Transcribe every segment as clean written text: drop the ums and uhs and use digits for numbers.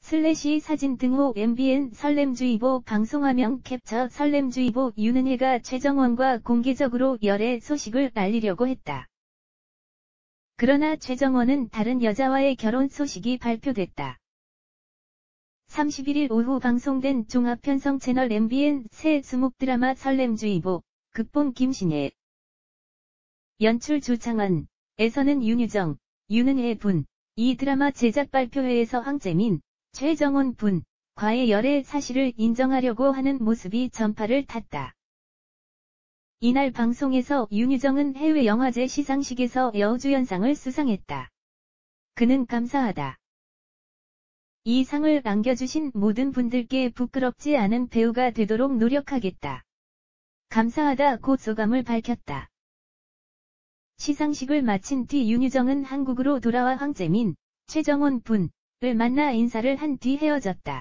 슬래시 사진 등호 MBN 설렘주의보 방송화면 캡처 설렘주의보 윤은혜가 최정원과 공개적으로 열애 소식을 알리려고 했다. 그러나 최정원은 다른 여자와의 결혼 소식이 발표됐다. 31일 오후 방송된 종합편성 채널 MBN 새 수목 드라마 설렘주의보, 극본 김신혜, 연출 조창원, 에서는 윤유정, 윤은혜 분, 이 드라마 제작 발표회에서 황재민, 최정원 분, 과의 열애 사실을 인정하려고 하는 모습이 전파를 탔다. 이날 방송에서 윤유정은 해외 영화제 시상식에서 여우주연상을 수상했다. 그는 감사하다. 이 상을 안겨주신 모든 분들께 부끄럽지 않은 배우가 되도록 노력하겠다. 감사하다고 소감을 밝혔다. 시상식을 마친 뒤 윤유정은 한국으로 돌아와 황재민, 최정원 분을 만나 인사를 한 뒤 헤어졌다.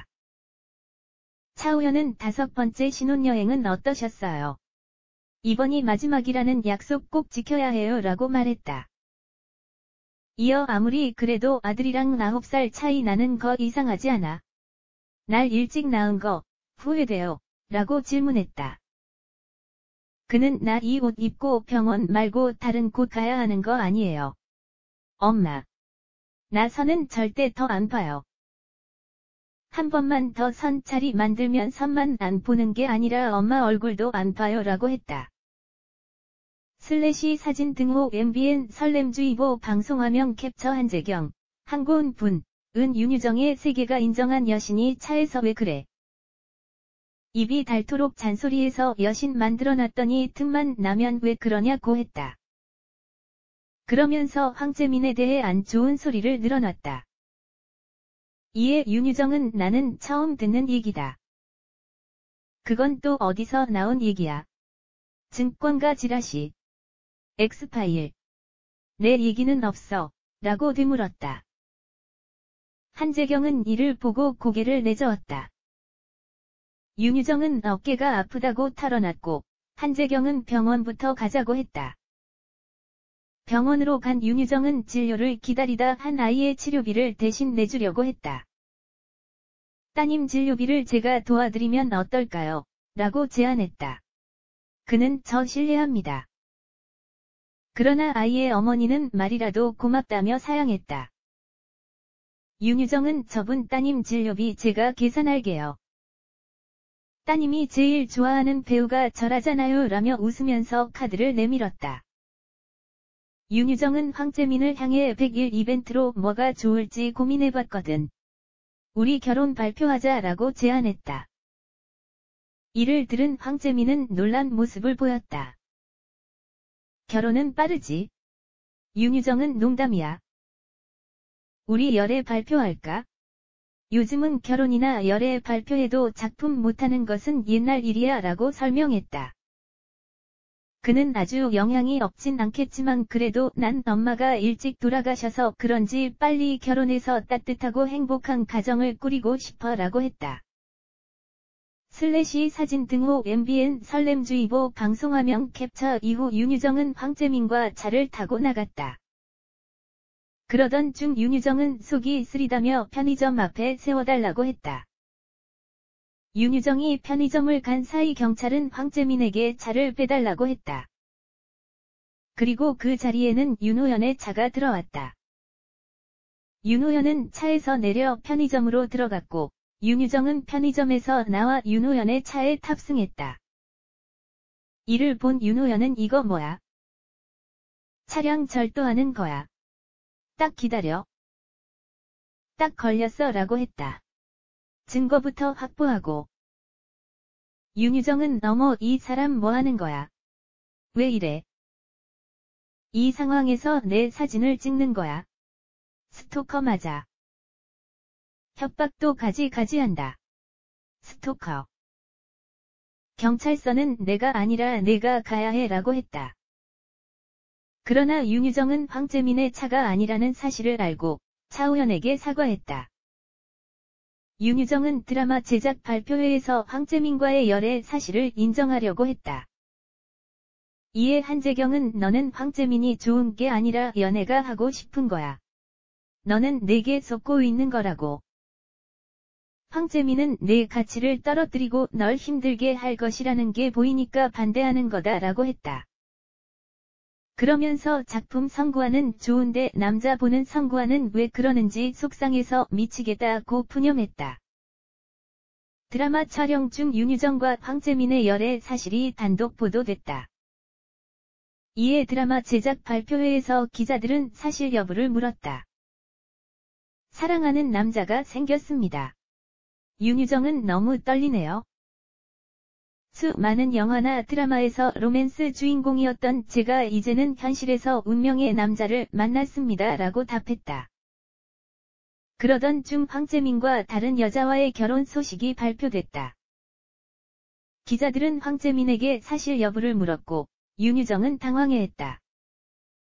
차우현은 5번째 신혼여행은 어떠셨어요? 이번이 마지막이라는 약속 꼭 지켜야 해요 라고 말했다. 이어 아무리 그래도 아들이랑 9살 차이 나는 거 이상하지 않아? 날 일찍 낳은 거 후회돼요? 라고 질문했다. 그는 나 이 옷 입고 병원 말고 다른 곳 가야 하는 거 아니에요. 엄마. 나 선은 절대 더 안 봐요. 한 번만 더 선 자리 만들면 선만 안 보는 게 아니라 엄마 얼굴도 안 봐요 라고 했다. 슬래시 사진 등호 MBN 설렘주의보 방송화면 캡처 한재경, 한고은 분, 윤유정의 세계가 인정한 여신이 차에서 왜 그래? 입이 닳도록 잔소리해서 여신 만들어놨더니 틈만 나면 왜 그러냐고 했다. 그러면서 황재민에 대해 안 좋은 소리를 늘어놨다. 이에 윤유정은 나는 처음 듣는 얘기다. 그건 또 어디서 나온 얘기야? 증권가 지라시. 엑스파일. 내 얘기는 없어. 라고 되물었다. 한재경은 이를 보고 고개를 내저었다. 윤유정은 어깨가 아프다고 탈원났고, 한재경은 병원부터 가자고 했다. 병원으로 간 윤유정은 진료를 기다리다 한 아이의 치료비를 대신 내주려고 했다. 따님 진료비를 제가 도와드리면 어떨까요? 라고 제안했다. 그는 저 실례합니다. 그러나 아이의 어머니는 말이라도 고맙다며 사양했다. 윤유정은 저분 따님 진료비 제가 계산할게요. 따님이 제일 좋아하는 배우가 저라잖아요 라며 웃으면서 카드를 내밀었다. 윤유정은 황재민을 향해 100일 이벤트로 뭐가 좋을지 고민해봤거든. 우리 결혼 발표하자 라고 제안했다. 이를 들은 황재민은 놀란 모습을 보였다. 결혼은 빠르지? 윤유정은 농담이야. 우리 열애 발표할까? 요즘은 결혼이나 열애 발표해도 작품 못하는 것은 옛날 일이야 라고 설명했다. 그는 아주 영향이 없진 않겠지만 그래도 난 엄마가 일찍 돌아가셔서 그런지 빨리 결혼해서 따뜻하고 행복한 가정을 꾸리고 싶어 라고 했다. 슬래시 사진 등호 MBN 설렘주의보 방송화면 캡처 이후 윤유정은 황재민과 차를 타고 나갔다. 그러던 중 윤유정은 속이 쓰리다며 편의점 앞에 세워달라고 했다. 윤유정이 편의점을 간 사이 경찰은 황재민에게 차를 빼달라고 했다. 그리고 그 자리에는 윤호연의 차가 들어왔다. 윤호연은 차에서 내려 편의점으로 들어갔고, 윤유정은 편의점에서 나와 윤호연의 차에 탑승했다. 이를 본 윤호연은 이거 뭐야? 차량 절도하는 거야. 딱 기다려. 딱 걸렸어 라고 했다. 증거부터 확보하고. 윤유정은 어머 이 사람 뭐 하는 거야? 왜 이래? 이 상황에서 내 사진을 찍는 거야. 스토커 맞아. 협박도 가지한다. 스토커. 경찰서는 내가 아니라 내가 가야 해 라고 했다. 그러나 윤유정은 황재민의 차가 아니라는 사실을 알고 차우현에게 사과했다. 윤유정은 드라마 제작 발표회에서 황재민과의 열애 사실을 인정하려고 했다. 이에 한재경은 너는 황재민이 좋은 게 아니라 연애가 하고 싶은 거야. 너는 내게 속고 있는 거라고. 황재민은 내 가치를 떨어뜨리고 널 힘들게 할 것이라는 게 보이니까 반대하는 거다라고 했다. 그러면서 작품 선구하는 좋은데 남자 보는 선구하는 왜 그러는지 속상해서 미치겠다고 푸념했다. 드라마 촬영 중 윤유정과 황재민의 열애 사실이 단독 보도됐다. 이에 드라마 제작 발표회에서 기자들은 사실 여부를 물었다. 사랑하는 남자가 생겼습니다. 윤유정은 너무 떨리네요. 수많은 영화나 드라마에서 로맨스 주인공이었던 제가 이제는 현실에서 운명의 남자를 만났습니다. 라고 답했다. 그러던 중 황재민과 다른 여자와의 결혼 소식이 발표됐다. 기자들은 황재민에게 사실 여부를 물었고 윤유정은 당황해했다.